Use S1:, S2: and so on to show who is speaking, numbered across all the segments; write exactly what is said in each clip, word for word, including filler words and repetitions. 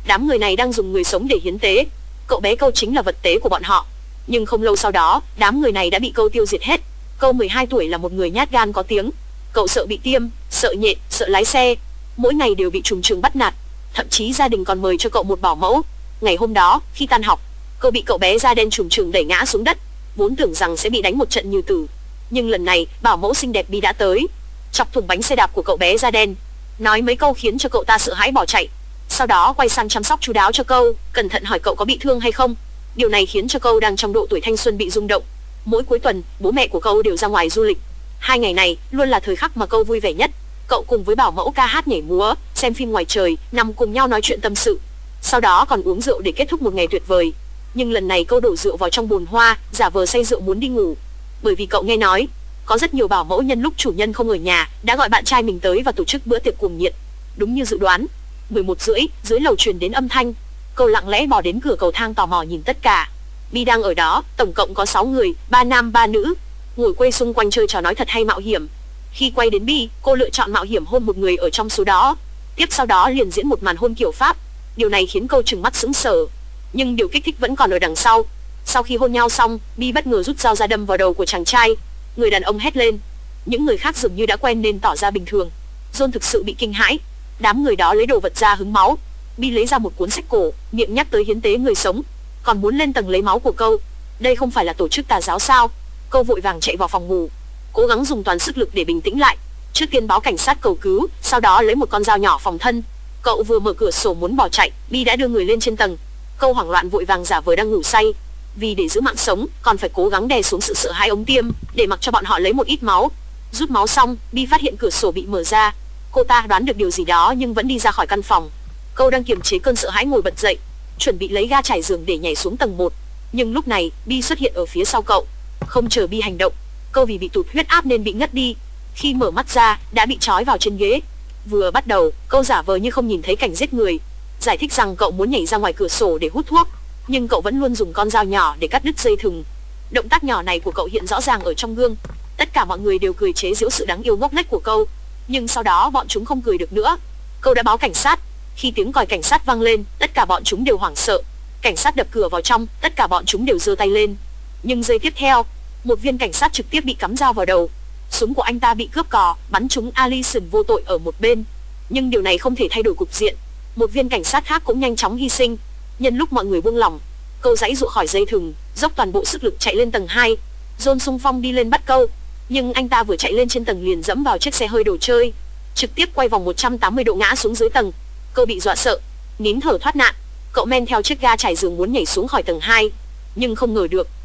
S1: Đám người này đang dùng người sống để hiến tế. Cậu bé Câu chính là vật tế của bọn họ. Nhưng không lâu sau đó, đám người này đã bị Câu tiêu diệt hết. Câu mười hai tuổi là một người nhát gan có tiếng. Cậu sợ bị tiêm, sợ nhện, sợ lái xe. Mỗi ngày đều bị trùng trường bắt nạt. Thậm chí gia đình còn mời cho cậu một bảo mẫu. Ngày hôm đó, khi tan học, Câu bị cậu bé da đen trùng trường đẩy ngã xuống đất. Vốn tưởng rằng sẽ bị đánh một trận như tử. Nhưng lần này, bảo mẫu xinh đẹp Bi đã tới, chọc thủng bánh xe đạp của cậu bé da đen, nói mấy câu khiến cho cậu ta sợ hãi bỏ chạy. Sau đó quay sang chăm sóc chu đáo cho Câu, cẩn thận hỏi cậu có bị thương hay không. Điều này khiến cho Câu đang trong độ tuổi thanh xuân bị rung động. Mỗi cuối tuần, bố mẹ của Câu đều ra ngoài du lịch. Hai ngày này luôn là thời khắc mà Câu vui vẻ nhất. Cậu cùng với bảo mẫu ca hát nhảy múa, xem phim ngoài trời, nằm cùng nhau nói chuyện tâm sự. Sau đó còn uống rượu để kết thúc một ngày tuyệt vời. Nhưng lần này Câu đổ rượu vào trong bồn hoa, giả vờ say rượu muốn đi ngủ. Bởi vì cậu nghe nói có rất nhiều bảo mẫu nhân lúc chủ nhân không ở nhà đã gọi bạn trai mình tới và tổ chức bữa tiệc cuồng nhiệt. Đúng như dự đoán, mười một rưỡi dưới lầu truyền đến âm thanh. Câu lặng lẽ bò đến cửa cầu thang tò mò nhìn tất cả. Bi đang ở đó, tổng cộng có sáu người, ba nam ba nữ, ngồi quây xung quanh chơi trò nói thật hay mạo hiểm. Khi quay đến Bi, cô lựa chọn mạo hiểm hôn một người ở trong số đó. Tiếp sau đó liền diễn một màn hôn kiểu Pháp. Điều này khiến Câu trừng mắt sững sờ. Nhưng điều kích thích vẫn còn ở đằng sau. Sau khi hôn nhau xong, Bi bất ngờ rút dao ra đâm vào đầu của chàng trai. Người đàn ông hét lên. Những người khác dường như đã quen nên tỏ ra bình thường. John thực sự bị kinh hãi. Đám người đó lấy đồ vật ra hứng máu. Bi lấy ra một cuốn sách cổ, miệng nhắc tới hiến tế người sống, còn muốn lên tầng lấy máu của Câu. Đây không phải là tổ chức tà giáo sao? Câu vội vàng chạy vào phòng ngủ, cố gắng dùng toàn sức lực để bình tĩnh lại. Trước tiên báo cảnh sát cầu cứu, sau đó lấy một con dao nhỏ phòng thân. Cậu vừa mở cửa sổ muốn bỏ chạy, Bi đã đưa người lên trên tầng. Câu hoảng loạn vội vàng giả vờ đang ngủ say. Vì để giữ mạng sống, còn phải cố gắng đè xuống sự sợ hãi ống tiêm, để mặc cho bọn họ lấy một ít máu. Rút máu xong, Bi phát hiện cửa sổ bị mở ra. Cô ta đoán được điều gì đó nhưng vẫn đi ra khỏi căn phòng. Câu đang kiềm chế cơn sợ hãi ngồi bật dậy, chuẩn bị lấy ga trải giường để nhảy xuống tầng một. Nhưng lúc này, Bi xuất hiện ở phía sau cậu. Không chờ Bi hành động, Câu vì bị tụt huyết áp nên bị ngất đi. Khi mở mắt ra, đã bị trói vào trên ghế. Vừa bắt đầu, Câu giả vờ như không nhìn thấy cảnh giết người, giải thích rằng cậu muốn nhảy ra ngoài cửa sổ để hút thuốc, nhưng cậu vẫn luôn dùng con dao nhỏ để cắt đứt dây thừng. Động tác nhỏ này của cậu hiện rõ ràng ở trong gương. Tất cả mọi người đều cười chế giễu sự đáng yêu ngốc nghếch của Câu. Nhưng sau đó bọn chúng không cười được nữa. Câu đã báo cảnh sát. Khi tiếng còi cảnh sát vang lên, tất cả bọn chúng đều hoảng sợ. Cảnh sát đập cửa vào trong, tất cả bọn chúng đều giơ tay lên. Nhưng giây tiếp theo, một viên cảnh sát trực tiếp bị cắm dao vào đầu. Súng của anh ta bị cướp cò, bắn trúng Allison vô tội ở một bên. Nhưng điều này không thể thay đổi cục diện. Một viên cảnh sát khác cũng nhanh chóng hy sinh. Nhân lúc mọi người buông lỏng, Câu giãy giụa khỏi dây thừng, dốc toàn bộ sức lực chạy lên tầng hai. John xung phong đi lên bắt Câu, nhưng anh ta vừa chạy lên trên tầng liền dẫm vào chiếc xe hơi đồ chơi, trực tiếp quay vòng một trăm tám mươi độ ngã xuống dưới tầng. Câu bị dọa sợ, nín thở thoát nạn. Cậu men theo chiếc ga trải giường muốn nhảy xuống khỏi tầng hai, nhưng không ngờ được.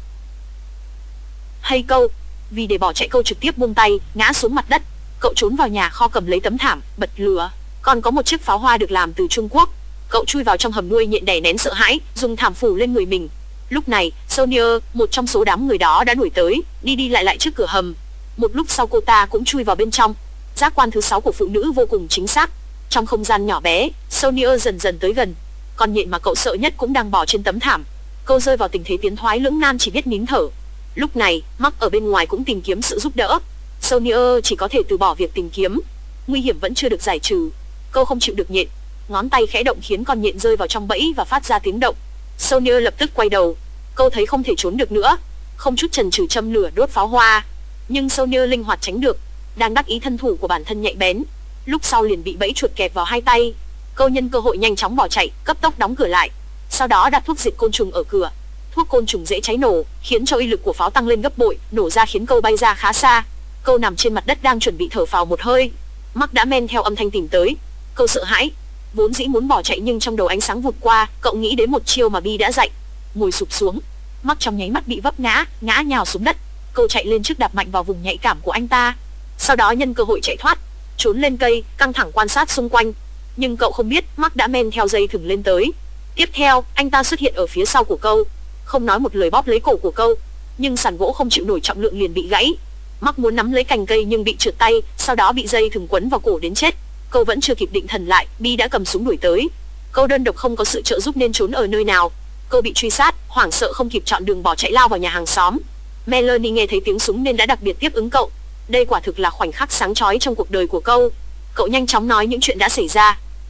S1: Hay Câu, vì để bỏ chạy Câu trực tiếp buông tay, ngã xuống mặt đất. Cậu trốn vào nhà kho cầm lấy tấm thảm, bật lửa. Còn có một chiếc pháo hoa được làm từ Trung Quốc. Cậu chui vào trong hầm nuôi nhện đè nén sợ hãi, dùng thảm phủ lên người mình. Lúc này, Sonia, một trong số đám người đó đã đuổi tới, đi đi lại lại trước cửa hầm. Một lúc sau cô ta cũng chui vào bên trong. Giác quan thứ sáu của phụ nữ vô cùng chính xác. Trong không gian nhỏ bé, Sonia dần dần tới gần. Con nhện mà cậu sợ nhất cũng đang bò trên tấm thảm. Câu rơi vào tình thế tiến thoái lưỡng nan, chỉ biết nín thở. Lúc này, Mark ở bên ngoài cũng tìm kiếm sự giúp đỡ. Sonia chỉ có thể từ bỏ việc tìm kiếm. Nguy hiểm vẫn chưa được giải trừ. Câu không chịu được nhện, ngón tay khẽ động khiến con nhện rơi vào trong bẫy và phát ra tiếng động. Sonia lập tức quay đầu. Câu thấy không thể trốn được nữa, không chút chần chừ châm lửa đốt pháo hoa. Nhưng Sonia linh hoạt tránh được, đang đắc ý thân thủ của bản thân nhạy bén. Lúc sau liền bị bẫy chuột kẹp vào hai tay. Câu nhân cơ hội nhanh chóng bỏ chạy, cấp tốc đóng cửa lại. Sau đó đặt thuốc diệt côn trùng ở cửa. Thuốc côn trùng dễ cháy nổ, khiến cho uy lực của pháo tăng lên gấp bội, nổ ra khiến Câu bay ra khá xa. Câu nằm trên mặt đất đang chuẩn bị thở phào một hơi. Mark đã men theo âm thanh tìm tới. Câu sợ hãi, vốn dĩ muốn bỏ chạy nhưng trong đầu ánh sáng vụt qua, cậu nghĩ đến một chiêu mà Bi đã dạy, ngồi sụp xuống. Mark trong nháy mắt bị vấp ngã, ngã nhào xuống đất. Câu chạy lên trước đạp mạnh vào vùng nhạy cảm của anh ta. Sau đó nhân cơ hội chạy thoát, trốn lên cây, căng thẳng quan sát xung quanh. Nhưng cậu không biết Mark đã men theo dây thừng lên tới. Tiếp theo, anh ta xuất hiện ở phía sau của Câu, không nói một lời bóp lấy cổ của Câu. Nhưng sàn gỗ không chịu nổi trọng lượng liền bị gãy. Mark muốn nắm lấy cành cây nhưng bị trượt tay, sau đó bị dây thừng quấn vào cổ đến chết. Câu vẫn chưa kịp định thần lại, Bi đã cầm súng đuổi tới. Câu đơn độc không có sự trợ giúp nên trốn ở nơi nào. Câu bị truy sát, hoảng sợ không kịp chọn đường bỏ chạy lao vào nhà hàng xóm. Melanie nghe thấy tiếng súng nên đã đặc biệt tiếp ứng cậu. Đây quả thực là khoảnh khắc sáng chói trong cuộc đời của Câu. Cậu nhanh chóng nói những chuyện đã xảy ra.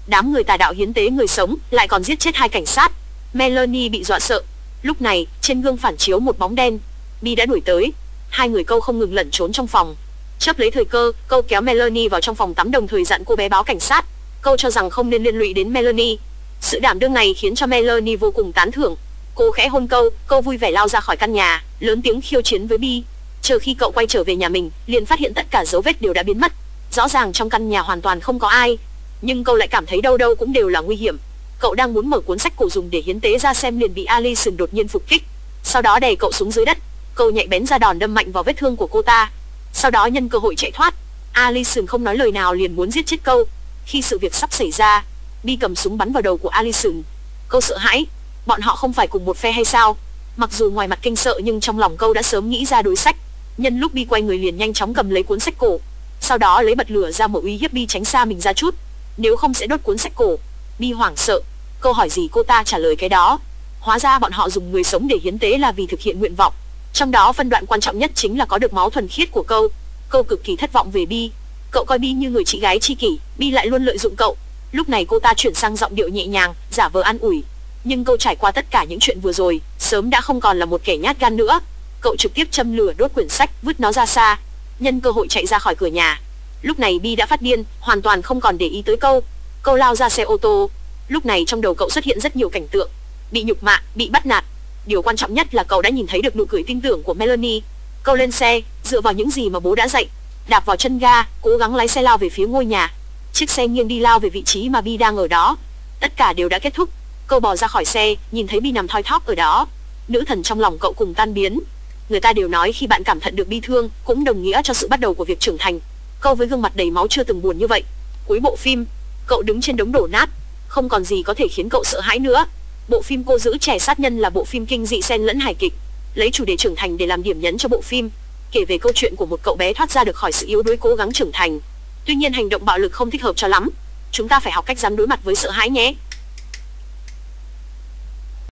S1: Đám người tà đạo hiến tế người sống, lại còn giết chết hai cảnh sát. Melanie bị dọa sợ. Lúc này, trên gương phản chiếu một bóng đen. Bi đã đuổi tới. Hai người câu không ngừng lẩn trốn trong phòng. Chấp lấy thời cơ, câu kéo Melanie vào trong phòng tắm, đồng thời dặn cô bé báo cảnh sát. Câu cho rằng không nên liên lụy đến Melanie. Sự đảm đương này khiến cho Melanie vô cùng tán thưởng. Cô khẽ hôn câu, câu vui vẻ lao ra khỏi căn nhà, lớn tiếng khiêu chiến với Bi. Chờ khi cậu quay trở về nhà mình, liền phát hiện tất cả dấu vết đều đã biến mất. Rõ ràng trong căn nhà hoàn toàn không có ai, nhưng cậu lại cảm thấy đâu đâu cũng đều là nguy hiểm. Cậu đang muốn mở cuốn sách cổ dùng để hiến tế ra xem, liền bị Alison đột nhiên phục kích. Sau đó đè cậu xuống dưới đất. Cậu nhạy bén ra đòn đâm mạnh vào vết thương của cô ta. Sau đó nhân cơ hội chạy thoát. Alison không nói lời nào liền muốn giết chết câu. Khi sự việc sắp xảy ra, Bi cầm súng bắn vào đầu của Alison. Câu sợ hãi. Bọn họ không phải cùng một phe hay sao? Mặc dù ngoài mặt kinh sợ nhưng trong lòng câu đã sớm nghĩ ra đối sách. Nhân lúc Bi quay người liền nhanh chóng cầm lấy cuốn sách cổ. Sau đó lấy bật lửa ra một uy hiếp Bi tránh xa mình ra chút, nếu không sẽ đốt cuốn sách cổ. Bi hoảng sợ. Câu hỏi gì cô ta trả lời cái đó. Hóa ra bọn họ dùng người sống để hiến tế là vì thực hiện nguyện vọng. Trong đó phân đoạn quan trọng nhất chính là có được máu thuần khiết của câu. Câu cực kỳ thất vọng về Bi. Cậu coi Bi như người chị gái tri kỷ, Bi lại luôn lợi dụng cậu. Lúc này cô ta chuyển sang giọng điệu nhẹ nhàng, giả vờ an ủi. Nhưng câu trải qua tất cả những chuyện vừa rồi, sớm đã không còn là một kẻ nhát gan nữa. Cậu trực tiếp châm lửa đốt quyển sách, vứt nó ra xa, nhân cơ hội chạy ra khỏi cửa nhà. Lúc này Bi đã phát điên, hoàn toàn không còn để ý tới câu. Câu lao ra xe ô tô. Lúc này trong đầu cậu xuất hiện rất nhiều cảnh tượng. Bị nhục mạ, bị bắt nạt. Điều quan trọng nhất là cậu đã nhìn thấy được nụ cười tin tưởng của Melanie. Câu lên xe, dựa vào những gì mà bố đã dạy, đạp vào chân ga, cố gắng lái xe lao về phía ngôi nhà. Chiếc xe nghiêng đi lao về vị trí mà Bi đang ở đó. Tất cả đều đã kết thúc. Câu bò ra khỏi xe, nhìn thấy Bi nằm thoi thóp ở đó. Nữ thần trong lòng cậu cùng tan biến. Người ta đều nói khi bạn cảm nhận được bi thương, cũng đồng nghĩa cho sự bắt đầu của việc trưởng thành. Câu với gương mặt đầy máu chưa từng buồn như vậy. Cuối bộ phim, cậu đứng trên đống đổ nát, không còn gì có thể khiến cậu sợ hãi nữa. Bộ phim Cô giữ trẻ sát nhân là bộ phim kinh dị xen lẫn hài kịch, lấy chủ đề trưởng thành để làm điểm nhấn cho bộ phim, kể về câu chuyện của một cậu bé thoát ra được khỏi sự yếu đuối, cố gắng trưởng thành. Tuy nhiên hành động bạo lực không thích hợp cho lắm. Chúng ta phải học cách dám đối mặt với sợ hãi nhé.